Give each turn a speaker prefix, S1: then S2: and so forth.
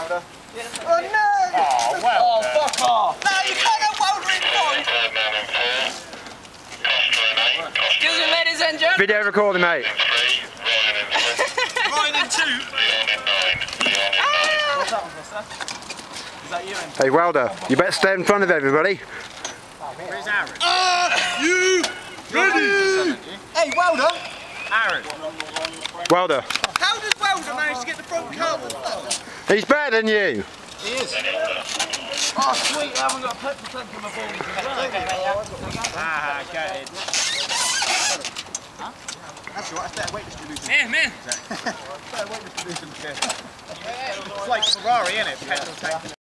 S1: Welder.
S2: Oh no!
S1: Oh, well.
S2: Oh, fuck off! No, you can't have Welder in five!
S3: Excuse me, ladies and gentlemen.
S4: Video recording, mate.
S2: Ryan in two!
S1: What's that one, Buster? Is that you in?
S4: Hey, Welder, you better stay in front of everybody.
S1: Where's Aaron?
S2: You ready? Hey, Welder!
S1: Aaron.
S4: Welder,
S2: How does Welder manage to get the front carbon?
S4: he's better than you.
S2: He is. Oh, sweet, I haven't got a petrol tank in my body.
S1: Ah, get it.
S2: That's all right, it's better weight distribution.
S3: Man, man.
S2: Better weight distribution.
S1: It's like Ferrari, isn't it? Petrol tank.